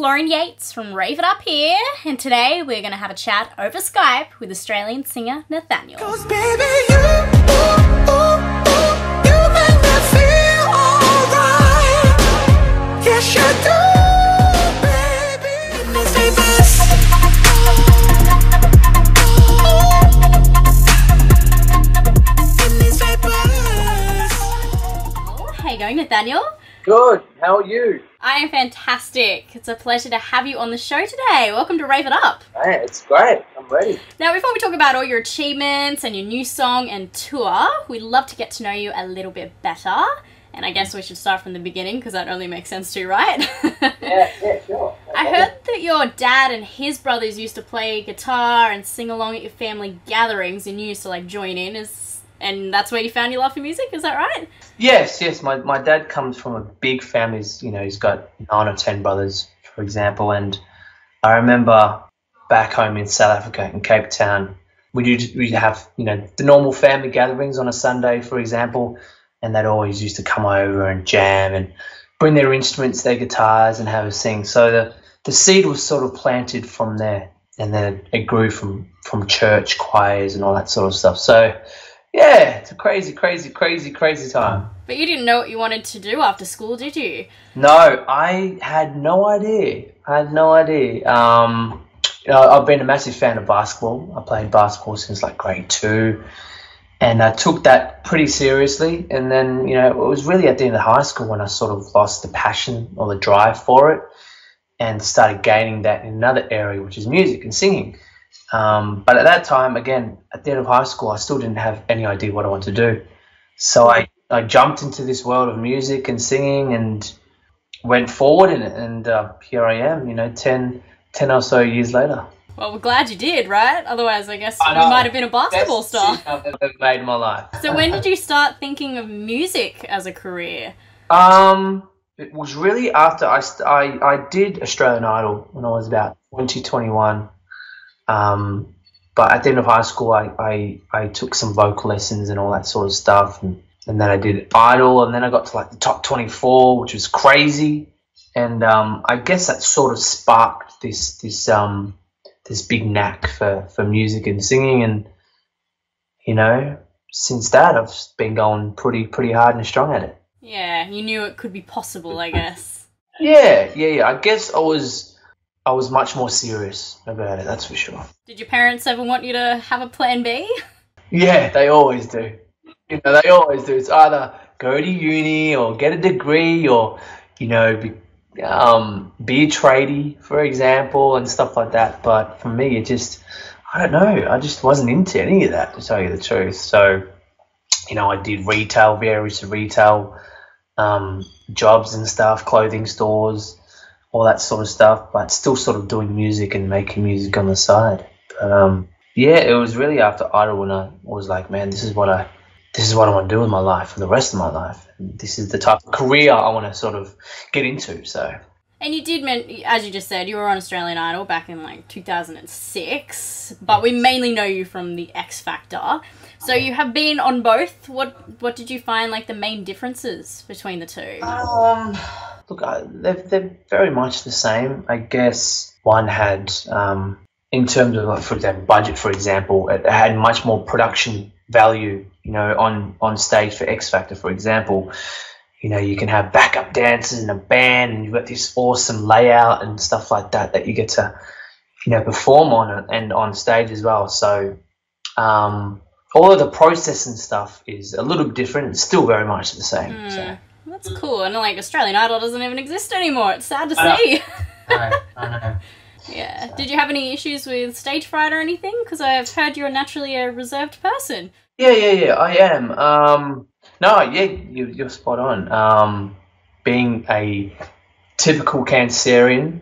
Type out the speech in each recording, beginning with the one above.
Lauren Yeates from Rave It Up here, and today we're going to have a chat over Skype with Australian singer Nathaniel. 'Cause baby, you make me feel alright. Yes, you do, baby. Let me say this. How you going, Nathaniel? Good. How are you? I am fantastic. It's a pleasure to have you on the show today. Welcome to Rave It Up. Hey, it's great. I'm ready. Now, before we talk about all your achievements and your new song and tour, we'd love to get to know you a little bit better. And I guess we should start from the beginning because that only makes sense too, right? Yeah, sure. I heard that your dad and his brothers used to play guitar and sing along at your family gatherings, and you used to like join in. And that's where you found your love for music, is that right? Yes. My dad comes from a big family. He's got 9 or 10 brothers, for example. And I remember back home in South Africa, in Cape Town, we'd have, the normal family gatherings on a Sunday, for example, and they'd always used to come over and jam and bring their instruments, their guitars, and have a sing. So the seed was sort of planted from there, and then it grew from church choirs and all that sort of stuff. So yeah, it's a crazy time. But you didn't know what you wanted to do after school, did you? No, I had no idea. I've been a massive fan of basketball. I played basketball since like grade 2, and I took that pretty seriously. And then, it was really at the end of high school when I sort of lost the passion or the drive for it and started gaining that in another area, which is music and singing. But at that time, again, at the end of high school, I still didn't have any idea what I wanted to do. So I jumped into this world of music and singing and went forward in it. And here I am, 10 or so years later. Well, we're glad you did, right? Otherwise, I guess you might have been a basketball star. I've ever made in my life. So when did you start thinking of music as a career? It was really after I did Australian Idol when I was about 21. But at the end of high school, I took some vocal lessons and all that sort of stuff, and then I did Idol, and then I got to like the top 24, which was crazy, and I guess that sort of sparked this big knack for music and singing, and since that I've been going pretty hard and strong at it. Yeah, you knew it could be possible, I guess. Yeah. I guess I was much more serious about it, that's for sure. Did your parents ever want you to have a plan B? Yeah, they always do. They always do. It's either go to uni or get a degree or, be a tradie, for example, and stuff like that. But for me, I don't know. I just wasn't into any of that, to tell you the truth. So, I did various retail jobs and stuff, clothing stores, all that sort of stuff, but still sort of doing music and making music on the side. But it was really after Idol when I was like, man, this is what I want to do with my life for the rest of my life. And this is the type of career I want to sort of get into. So. And you did, as you just said, you were on Australian Idol back in like 2006, but we mainly know you from the X Factor. So you have been on both. What did you find like the main differences between the two? Look, they're very much the same. I guess one had, in terms of, for example, budget, for example, it had much more production value, on stage for X Factor, for example. You can have backup dancers in a band, and you've got this awesome layout and stuff like that you get to, perform on and on stage as well. So, although the process and stuff is a little bit different, it's still very much the same. So. That's cool. And like Australian Idol doesn't even exist anymore. It's sad to see. I know. Yeah. So. Did you have any issues with stage fright or anything? Because I've heard you're naturally a reserved person. Yeah, I am. You're spot on. Being a typical Cancerian,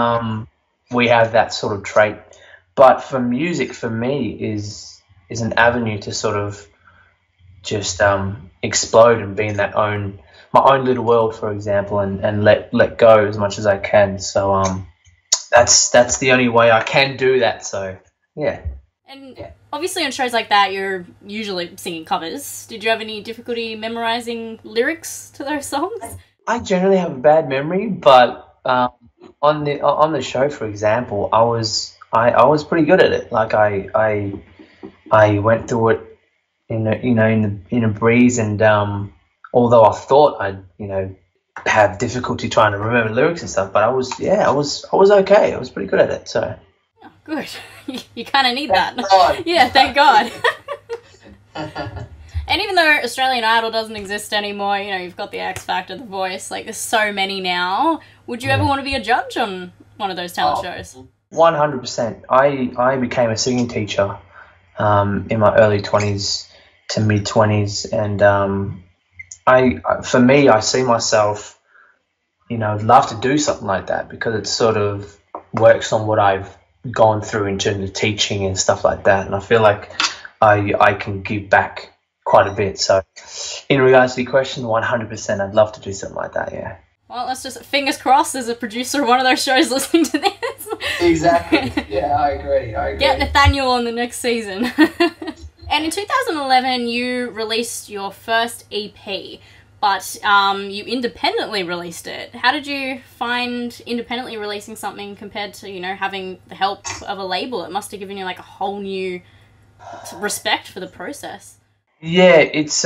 we have that sort of trait. But for music, for me, is an avenue to sort of just explode and be in my own little world, for example, and let go as much as I can. So that's the only way I can do that. So yeah. And obviously on shows like that, you're usually singing covers. Did you have any difficulty memorizing lyrics to those songs? I generally have a bad memory, but on the show, for example, I was pretty good at it. Like I went through it in a breeze, and although I thought I'd have difficulty trying to remember lyrics and stuff, but I was okay. I was pretty good at it. So Good. You kind of need that. Thank God. Yeah, thank God. And even though Australian Idol doesn't exist anymore, you've got the X Factor, The Voice, like there's so many now. Would you ever want to be a judge on one of those talent shows? 100%. I became a singing teacher in my early 20s to mid 20s, and I see myself, I'd love to do something like that because it sort of works on what I've gone through in terms of teaching and stuff like that, and I feel like I can give back quite a bit. So in regards to the question, 100%, I'd love to do something like that, yeah. Well, let's just, fingers crossed, there's a producer of one of those shows listening to this. Exactly. Yeah, I agree. Get Nathaniel on the next season. And in 2011, you released your first EP, but you independently released it. How did you find independently releasing something compared to, having the help of a label? It must have given you like a whole new respect for the process. Yeah, it's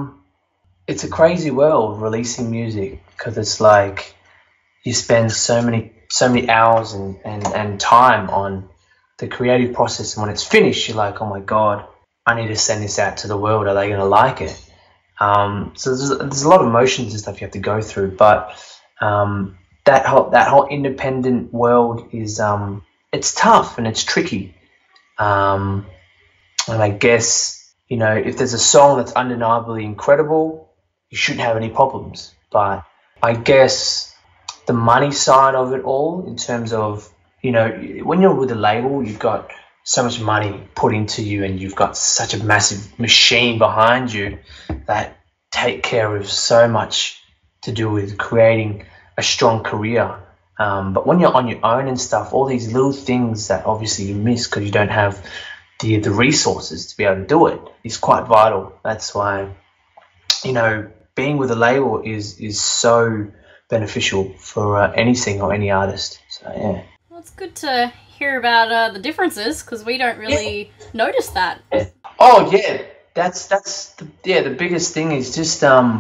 a crazy world releasing music, because it's like you spend so many hours and time on the creative process, and when it's finished, you're like, oh my God, I need to send this out to the world. Are they going to like it? So there's a lot of emotions and stuff you have to go through, but that whole independent world is it's tough and it's tricky. And I guess, if there's a song that's undeniably incredible, you shouldn't have any problems. But I guess the money side of it all, in terms of, when you're with a label, you've got so much money put into you, and you've got such a massive machine behind you that take care of so much to do with creating a strong career. But when you're on your own and stuff, all these little things that obviously you miss because you don't have the resources to be able to do it is quite vital. That's why, being with a label is so beneficial for any singer or any artist. So yeah. Well, it's good to hear about the differences, because we don't really notice that. Yeah. Oh yeah, that's the biggest thing is just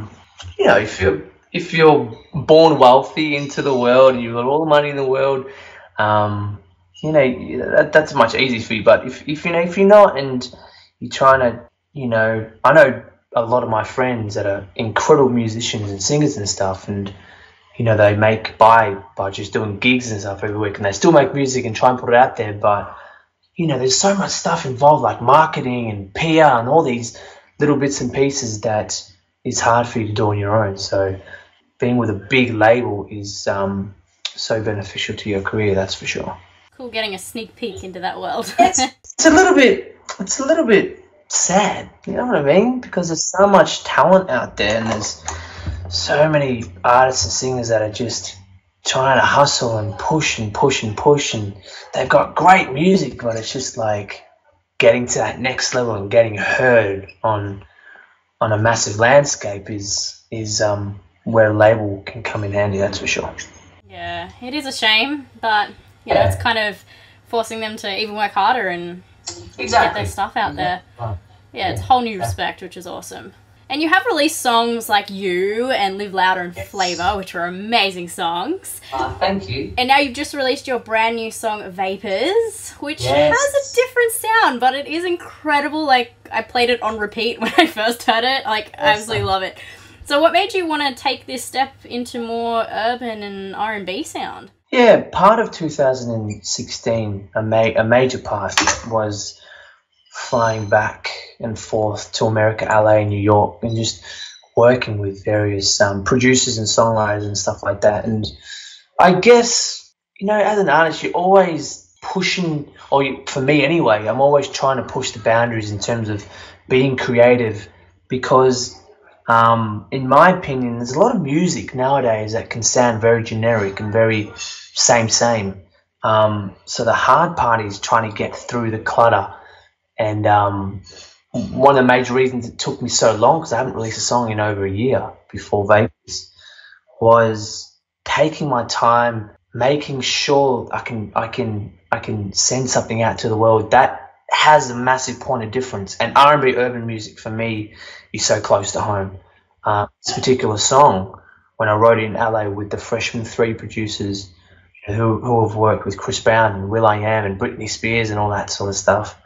if you're born wealthy into the world and you've got all the money in the world, that's much easier for you. But if you're not, and you're trying to, I know a lot of my friends that are incredible musicians and singers and stuff, and they make by just doing gigs and stuff every week, and they still make music and try and put it out there. But there's so much stuff involved, like marketing and PR and all these little bits and pieces that it's hard for you to do on your own. So being with a big label is so beneficial to your career, that's for sure. Cool, getting a sneak peek into that world. It's a little bit sad, you know what I mean? Because there's so much talent out there, and there's so many artists and singers that are just trying to hustle and push, and they've got great music, but it's just like getting to that next level and getting heard on a massive landscape is where a label can come in handy, that's for sure. Yeah, it is a shame, but it's kind of forcing them to even work harder and get their stuff out there. Yeah, it's a whole new respect, which is awesome. And you have released songs like You and Live Louder and Flavor, which are amazing songs. Thank you. And now you've just released your brand new song, Vapours, which has a different sound, but it is incredible. Like, I played it on repeat when I first heard it. Like, I absolutely love it. So what made you want to take this step into more urban and R&B sound? Yeah, part of 2016, a major part was flying back and forth to America, LA, New York, and just working with various producers and songwriters and stuff like that. And I guess, as an artist, you're always pushing, for me anyway, I'm always trying to push the boundaries in terms of being creative, because in my opinion, there's a lot of music nowadays that can sound very generic and very same. So the hard part is trying to get through the clutter. And one of the major reasons it took me so long, because I haven't released a song in over a year before Vapours, was taking my time, making sure I can send something out to the world that has a massive point of difference. And R&B urban music for me is so close to home. This particular song, when I wrote it in LA with the Freshman 3 producers who have worked with Chris Brown and will.i.am and Britney Spears and all that sort of stuff,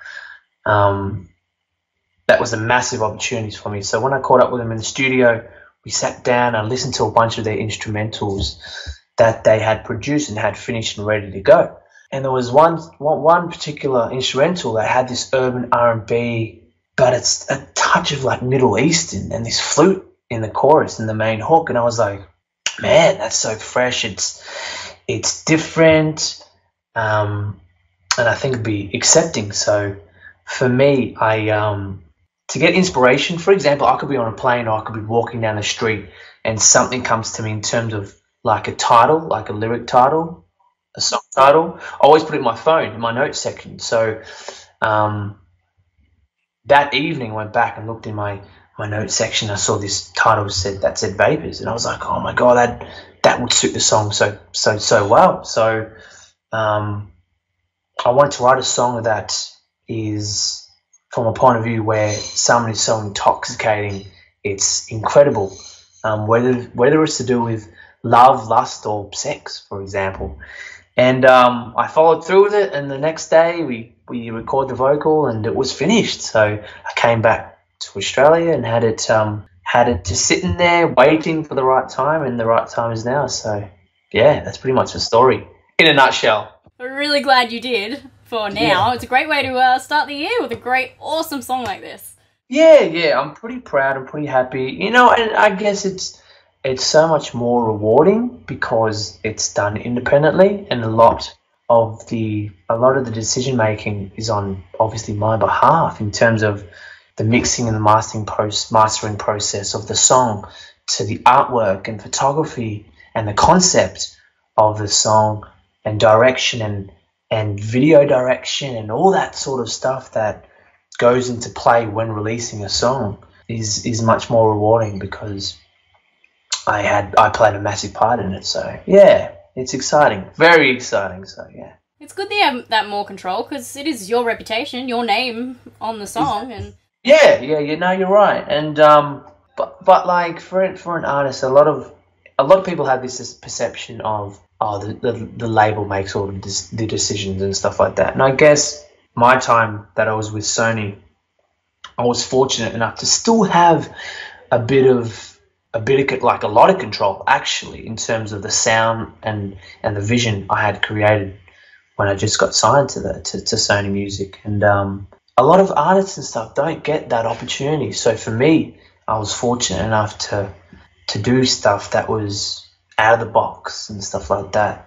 that was a massive opportunity for me. So when I caught up with them in the studio, we sat down and listened to a bunch of their instrumentals that they had produced and had finished and ready to go. And there was one particular instrumental that had this urban R&B, but it's a touch of like Middle Eastern, and this flute in the chorus and the main hook. And I was like, man, that's so fresh. It's different, and I think it'd be accepting. So for me, to get inspiration, for example, I could be on a plane or I could be walking down the street and something comes to me in terms of like a title, like a lyric title, a song title. I always put it in my phone, in my notes section. So that evening I went back and looked in my notes section. I saw this title that said Vapours, and I was like, oh my God, that would suit the song so well. So I wanted to write a song that is from a point of view where someone is so intoxicating, it's incredible. Whether it's to do with love, lust, or sex, for example. And I followed through with it, and the next day we recorded the vocal, and it was finished. So I came back to Australia and had it just sitting there waiting for the right time, and the right time is now. So yeah, that's pretty much the story in a nutshell. We're really glad you did for now. Yeah. It's a great way to start the year with a great, awesome song like this. Yeah, I'm pretty proud. I'm pretty happy. You know, and I guess it's so much more rewarding because it's done independently, and a lot of the decision making is on obviously my behalf in terms of the mixing and the mastering process of the song, to the artwork and photography and the concept of the song and direction and video direction and all that sort of stuff that goes into play when releasing a song is much more rewarding because I played a massive part in it. So yeah, it's exciting, very exciting. So yeah, it's good that you have that more control because it is your reputation, your name on the song, and yeah. No, you're right. And but like for an artist, a lot of people have this perception of the label makes all the decisions and stuff like that. And I guess my time that I was with Sony, I was fortunate enough to still have a lot of control actually in terms of the sound and the vision I had created when I just got signed to Sony Music. And a lot of artists and stuff don't get that opportunity. So for me, I was fortunate enough to do stuff that was out of the box and stuff like that.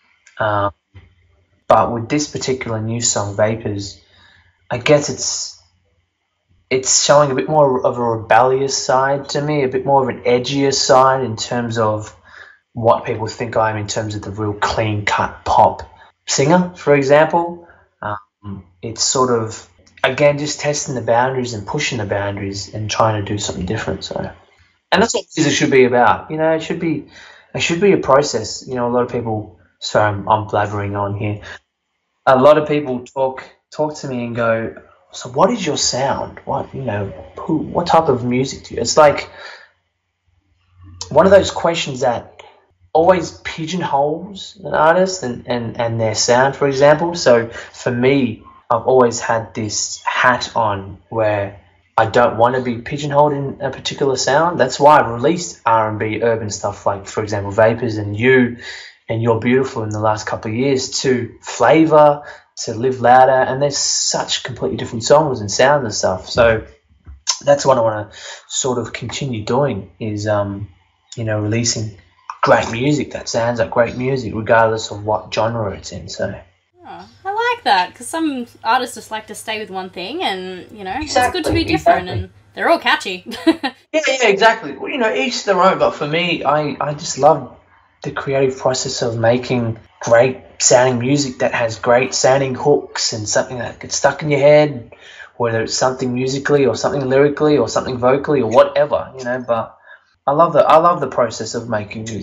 But with this particular new song, Vapours, I guess it's showing a bit more of a rebellious side to me, a bit more of an edgier side in terms of what people think I am in terms of the real clean-cut pop singer, for example. It's sort of, again, just testing the boundaries and pushing the boundaries and trying to do something different. So, and that's what music should be about. You know, it should be a process. You know, a lot of people, sorry, I'm blabbering on here. A lot of people talk to me and go, so what is your sound? What type of music do you? It's like one of those questions that always pigeonholes an artist and their sound, for example. So for me, I've always had this hat on where I don't want to be pigeonholed in a particular sound. That's why I've released R&B urban stuff like, for example, Vapours and You and You're Beautiful in the last couple of years, to Flavor, to Live Louder, and there's such completely different songs and sounds and stuff. So that's what I want to sort of continue doing is, releasing great music that sounds like great music regardless of what genre it's in. So I like that because some artists just like to stay with one thing, and it's good to be different, and they're all catchy. yeah, exactly. Well, each their own, but for me, I just love the creative process of making great sounding music that has great sounding hooks and something that gets stuck in your head, whether it's something musically or something lyrically or something vocally or whatever, but I love the process of making music.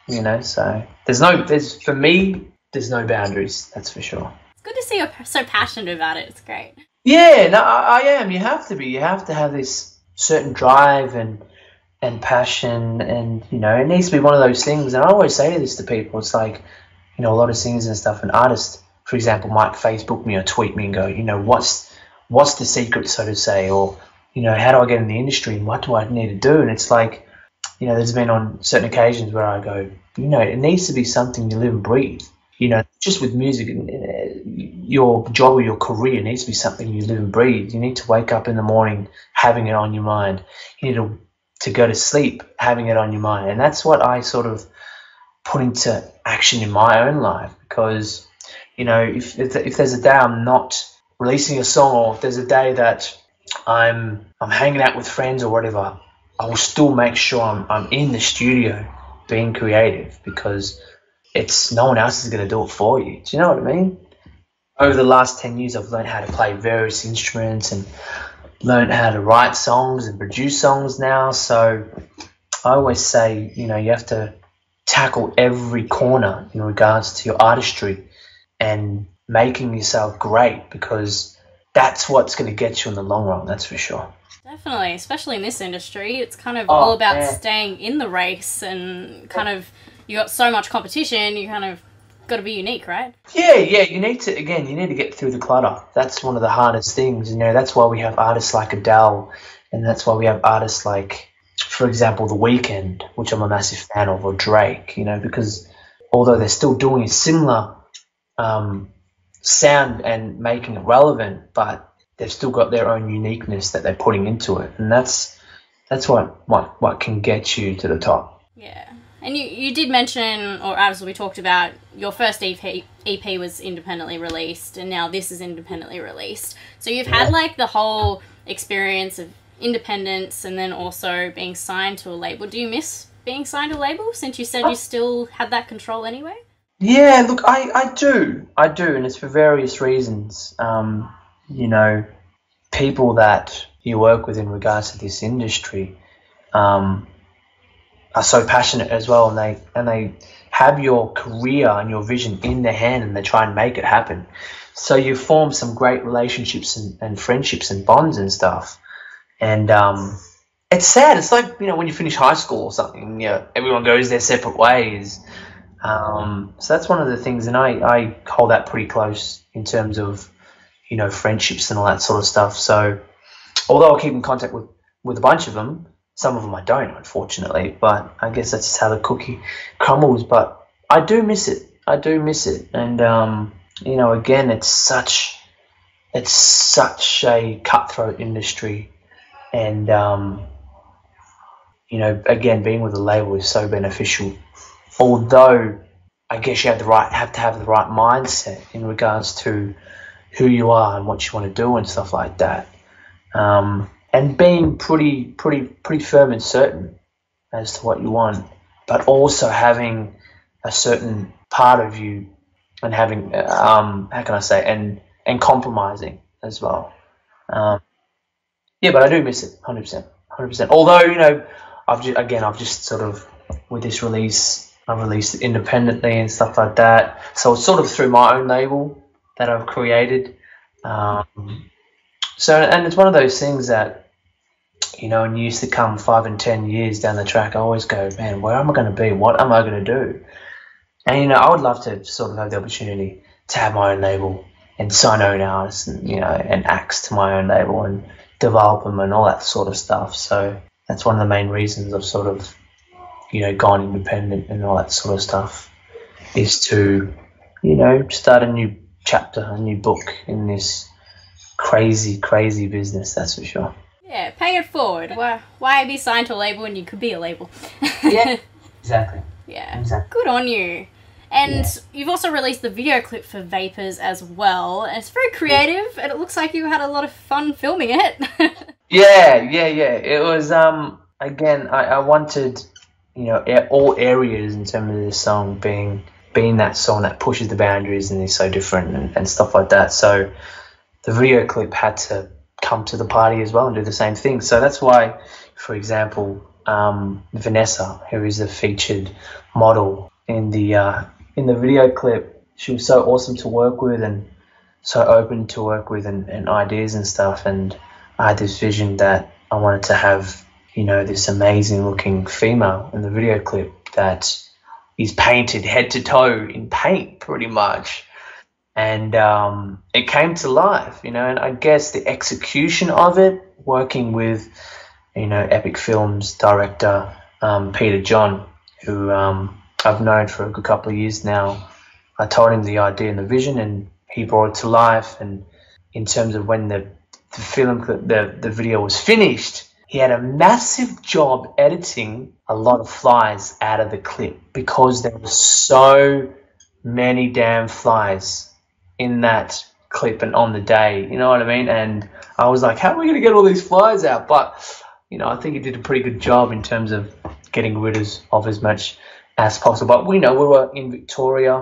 you know. So there's for me, there's no boundaries. That's for sure. It's good to see you're so passionate about it. It's great. Yeah, no, I am. You have to be. You have to have this certain drive and passion, and you know, it needs to be one of those things. And I always say this to people. It's like, you know, a lot of singers and stuff, and artists, for example, might Facebook me or tweet me and go, you know, what's the secret, so to say, or, you know, how do I get in the industry and what do I need to do? And it's like, you know, there's been on certain occasions where I go, you know, it needs to be something you live and breathe. You know, just with music, your job or your career needs to be something you live and breathe. You need to wake up in the morning having it on your mind. You need to go to sleep having it on your mind. And that's what I sort of put into action in my own life, because, you know, if there's a day I'm not releasing a song, or if there's a day that I'm hanging out with friends or whatever, I will still make sure I'm in the studio being creative, because it's no one else is going to do it for you. Do you know what I mean? Over the last 10 years, I've learned how to play various instruments and learned how to write songs and produce songs now. So I always say, you know, you have to tackle every corner in regards to your artistry and making yourself great, because that's what's going to get you in the long run, that's for sure. Definitely, especially in this industry. It's kind of all about yeah. staying in the race, and kind of, you got so much competition, you kind of got to be unique, right? Yeah, you need to get through the clutter. That's one of the hardest things, you know. That's why we have artists like Adele, and that's why we have artists like, for example, The Weeknd, which I'm a massive fan of, or Drake, you know, because although they're still doing a similar sound and making it relevant, but they've still got their own uniqueness that they're putting into it, and that's what can get you to the top. Yeah. And you did mention, or as we talked about, your first EP was independently released, and now this is independently released. So you've had like the whole experience of independence and then also being signed to a label. Do you miss being signed to a label, since you said you still had that control anyway? Yeah, look, I do, and it's for various reasons. You know, people that you work with in regards to this industry are so passionate as well, and they have your career and your vision in their hand, and they try and make it happen. So you form some great relationships and friendships and bonds and stuff. And it's sad. It's like, you know, when you finish high school or something, you know, everyone goes their separate ways. So that's one of the things, and I hold that pretty close in terms of, you know, friendships and all that sort of stuff. So although I keep in contact with a bunch of them, some of them I don't, unfortunately, but I guess that's just how the cookie crumbles. But I do miss it. And you know, again, it's such a cutthroat industry, and you know, again, being with a label is so beneficial. Although I guess you have to have the right mindset in regards to who you are and what you want to do and stuff like that, and being pretty firm and certain as to what you want, but also having a certain part of you, and having how can I say, and compromising as well. Yeah, but I do miss it 100%. Although, you know, I've just sort of, with this release, I've released it independently and stuff like that. So it's sort of through my own label that I've created. So, and it's one of those things that, you know, when you used to come 5 and 10 years down the track, I always go, man, where am I going to be? What am I going to do? And, you know, I would love to sort of have the opportunity to have my own label and sign own artists, and, you know, and acts to my own label and develop them and all that sort of stuff. So that's one of the main reasons I've sort of, you know, gone independent and all that sort of stuff, is to, you know, start a new chapter, a new book in this crazy business, that's for sure. Yeah, pay it forward. Why be signed to a label when you could be a label? Yeah, exactly. Yeah, exactly. Good on you. And you've also released the video clip for Vapours as well, and it's very creative, and it looks like you had a lot of fun filming it. Yeah. It was, again, I wanted, you know, all areas in terms of this song being that song that pushes the boundaries and is so different and stuff like that. So the video clip had to come to the party as well and do the same thing. So that's why, for example, Vanessa, who is a featured model in the video clip. She was so awesome to work with and so open to work with and ideas and stuff. And I had this vision that I wanted to have, you know, this amazing looking female in the video clip that is painted head to toe in paint pretty much. And it came to life, you know, and I guess the execution of it, working with, you know, Epic Films director Peter John, who I've known for a good couple of years now. I told him the idea and the vision, and he brought it to life. And in terms of when the video was finished, he had a massive job editing a lot of flies out of the clip because there were so many damn flies in that clip and on the day, you know what I mean? And I was like, how are we going to get all these flies out? But, you know, I think he did a pretty good job in terms of getting rid of as much as possible. But we know we were in Victoria,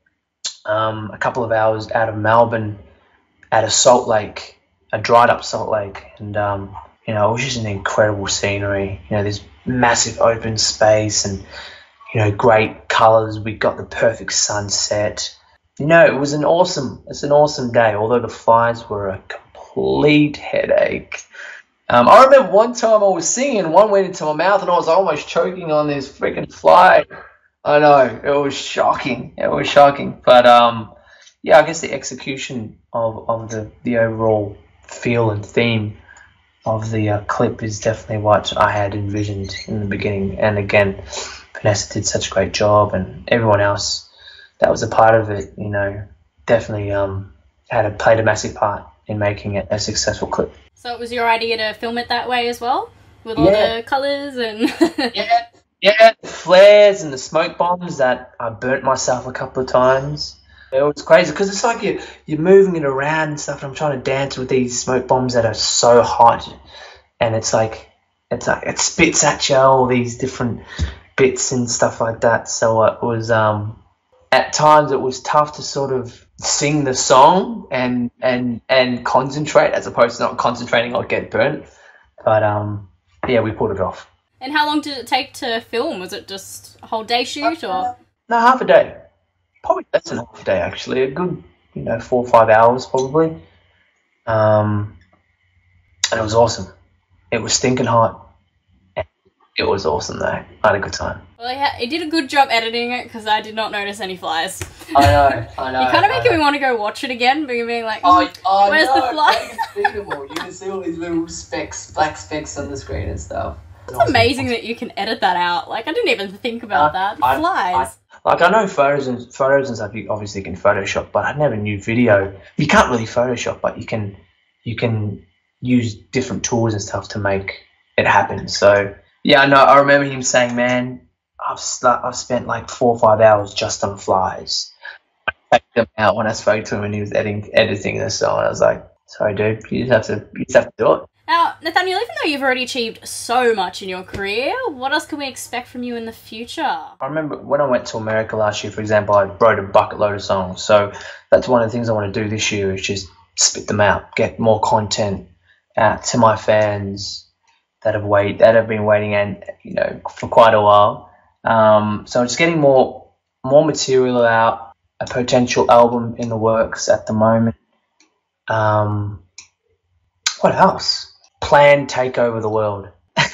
a couple of hours out of Melbourne at a salt lake, a dried up salt lake. And, you know, it was just an incredible scenery. You know, there's massive open space and, you know, great colours. We got the perfect sunset. You know, it's an awesome day, although the flies were a complete headache. I remember one time I was singing and one went into my mouth and I was almost choking on this freaking fly. I know, it was shocking. But, yeah, I guess the execution of the overall feel and theme of the clip is definitely what I had envisioned in the beginning. And again, Vanessa did such a great job, and everyone else that was a part of it, you know, definitely played a massive part in making it a successful clip. So it was your idea to film it that way as well, with all the colours and yeah, the flares and the smoke bombs that I burnt myself a couple of times. It was crazy because it's like you're moving it around and stuff, and I'm trying to dance with these smoke bombs that are so hot, and it's like it spits at you all these different bits and stuff like that. So it was at times it was tough to sort of sing the song and concentrate as opposed to not concentrating or get burnt. But yeah, we pulled it off. And how long did it take to film? Was it just a whole day shoot or? No, half a day. Probably less than half a day, actually. A good, 4 or 5 hours, probably. And it was awesome. It was stinking hot. It was awesome, though. I had a good time. Well, he did a good job editing it because I did not notice any flies. I know. You're kind of making me want to go watch it again, but you're being like, where's the fly? You can see all these little black specks on the screen and stuff. It's amazing that you can edit that out. Like, I didn't even think about that. The flies. I know photos and stuff you obviously can Photoshop, but I never knew video. You can't really Photoshop, but you can use different tools and stuff to make it happen. So yeah, I know. I remember him saying, "Man, I've spent like 4 or 5 hours just on flies." I checked them out when I spoke to him and he was editing the song. I was like, "Sorry, dude, you just have to do it." Now, Nathaniel, even though you've already achieved so much in your career, what else can we expect from you in the future? I remember when I went to America last year, for example, I wrote a bucket load of songs. So that's one of the things I want to do this year is just spit them out, get more content out to my fans that have been waiting and for quite a while. So just getting more material out, a potential album in the works at the moment. What else? Plan take over the world.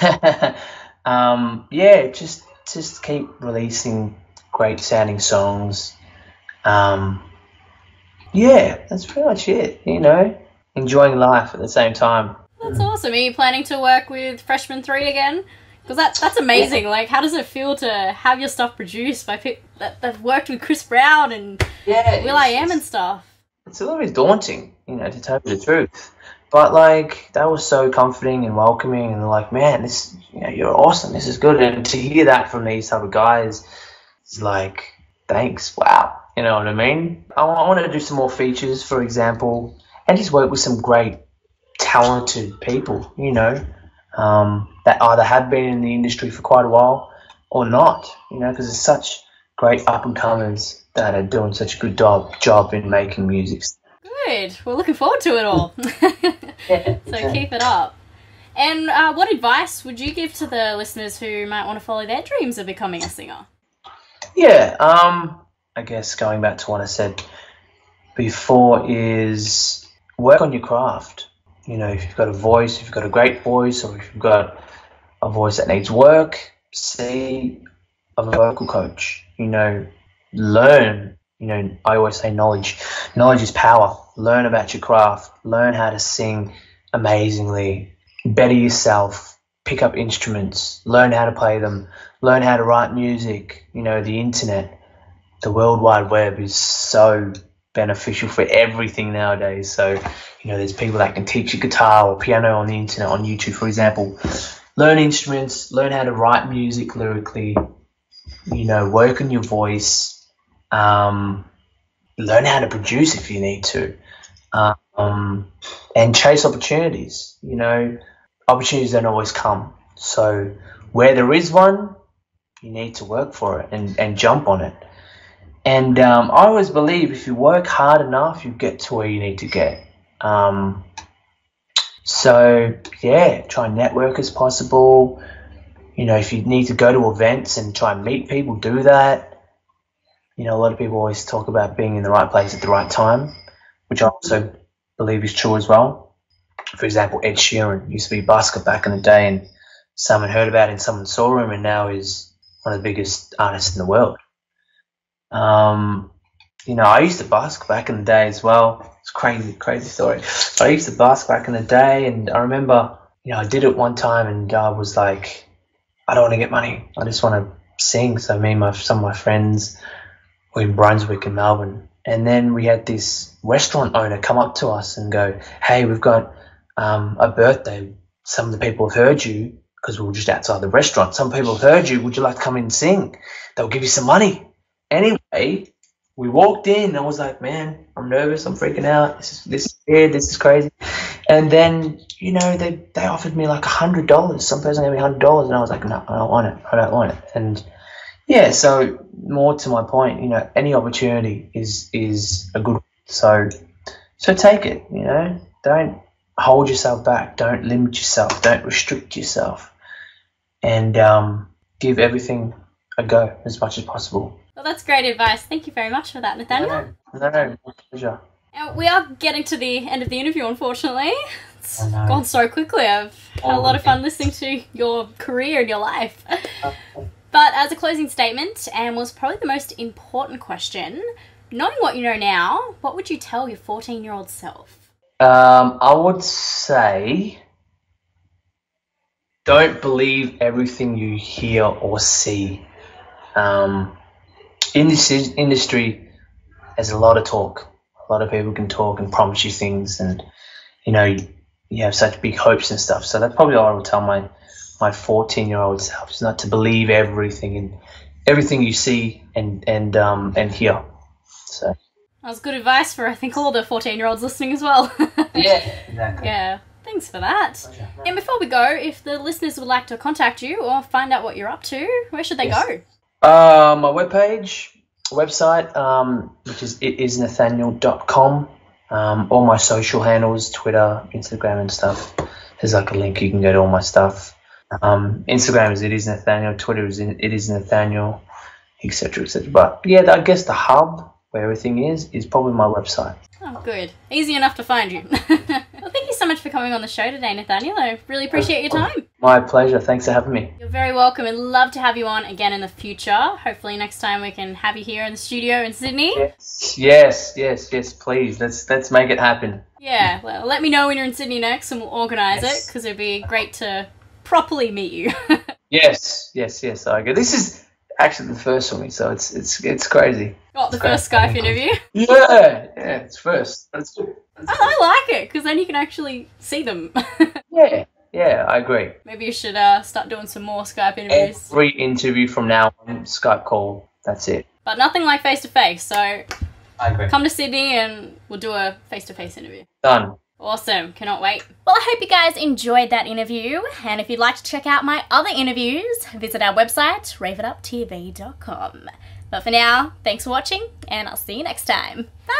Yeah, just keep releasing great sounding songs. Yeah, that's pretty much it. Enjoying life at the same time. That's awesome. Are you planning to work with Freshman 3 again? Because that's amazing. Yeah. Like, how does it feel to have your stuff produced by people that worked with Chris Brown and will.i.am and stuff? It's a little bit daunting, to tell you the truth. But, like, that was so comforting and welcoming, and they're like, man, this, you're awesome, this is good. And to hear that from these type of guys, it's like, thanks, wow. You know what I mean? I want to do some more features, for example, and just work with some great, talented people, that either have been in the industry for quite a while or not, because there's such great up-and-comers that are doing such a good job in making music. Good. We're looking forward to it all. So keep it up. And what advice would you give to the listeners who might want to follow their dreams of becoming a singer? Yeah, I guess going back to what I said before is work on your craft. You know, if you've got a voice, if you've got a great voice, or if you've got a voice that needs work, see a vocal coach. You know, learn. You know, I always say knowledge. Knowledge is power. Learn about your craft. Learn how to sing amazingly. Better yourself. Pick up instruments. Learn how to play them. Learn how to write music. You know, the internet, the World Wide Web is so beneficial for everything nowadays. So, you know, there's people that can teach you guitar or piano on the internet, on YouTube, for example. Learn instruments. Learn how to write music lyrically. You know, work on your voice. Learn how to produce if you need to, and chase opportunities. You know, opportunities don't always come. So where there is one, you need to work for it and jump on it. And I always believe if you work hard enough, you get to where you need to get. So yeah, try and network as possible. You know, if you need to go to events and try and meet people, do that. You know, a lot of people always talk about being in the right place at the right time, which I also believe is true as well. For example, Ed Sheeran used to be a busker back in the day, and someone heard about him, someone saw him, and now he's one of the biggest artists in the world. You know, I used to busk back in the day as well. It's crazy story. But I used to busk back in the day, and I remember, you know, I did it one time, and I was like, I don't want to get money. I just want to sing. So me and some of my friends were in Brunswick in Melbourne, and then we had this restaurant owner come up to us and go, hey, we've got a birthday. Some of the people have heard you, because we were just outside the restaurant. Some people have heard you. Would you like to come in and sing? They'll give you some money. Anyway, we walked in. I was like, man, I'm nervous. I'm freaking out. This is weird. This is crazy. And then, you know, they offered me like $100. Some person gave me $100, and I was like, no, I don't want it. I don't want it. And yeah, so more to my point, you know, any opportunity is a good one. So take it, you know. Don't hold yourself back. Don't limit yourself. Don't restrict yourself. And give everything a go as much as possible. Well, that's great advice. Thank you very much for that, Nathaniel. No, my pleasure. Now, we are getting to the end of the interview, unfortunately. It's gone so quickly. I've had a lot of fun listening to your career and your life. But as a closing statement, and was probably the most important question, knowing what you know now, what would you tell your 14-year-old self? I would say don't believe everything you hear or see. In this industry, there's a lot of talk. A lot of people can talk and promise you things, and, you know, you have such big hopes and stuff. So that's probably what I would tell my 14-year-old self, is not to believe everything you see and hear. So that was good advice for, I think, all the 14-year-olds listening as well. Yeah, exactly. Yeah, thanks for that. And before we go, if the listeners would like to contact you or find out what you're up to, where should they go? My website, which is itisnathaniel.com. All my social handles, Twitter, Instagram and stuff. There's like a link, you can go to all my stuff. Instagram is itisnathaniel, Twitter is itisnathaniel, etc., etc. But yeah, I guess the hub where everything is probably my website. Oh, good. Easy enough to find you. Well, thank you so much for coming on the show today, Nathaniel. I really appreciate your time. My pleasure. Thanks for having me. You're very welcome, and love to have you on again in the future. Hopefully next time we can have you here in the studio in Sydney. Yes, please. Let's make it happen. Yeah, well, let me know when you're in Sydney next and we'll organise it, because it'd be great to properly meet you. Yes, I agree. This is actually the first for me, so it's crazy. What, the first Skype interview? Yeah, it's first. That's good. I like it, because then you can actually see them. Yeah, I agree. Maybe you should start doing some more Skype interviews. Every interview from now on, Skype call, that's it. But nothing like face-to-face, so I agree. Come to Sydney and we'll do a face-to-face interview. Done. Awesome, cannot wait. Well, I hope you guys enjoyed that interview, and if you'd like to check out my other interviews, visit our website, raveituptv.com. But for now, thanks for watching, and I'll see you next time. Bye!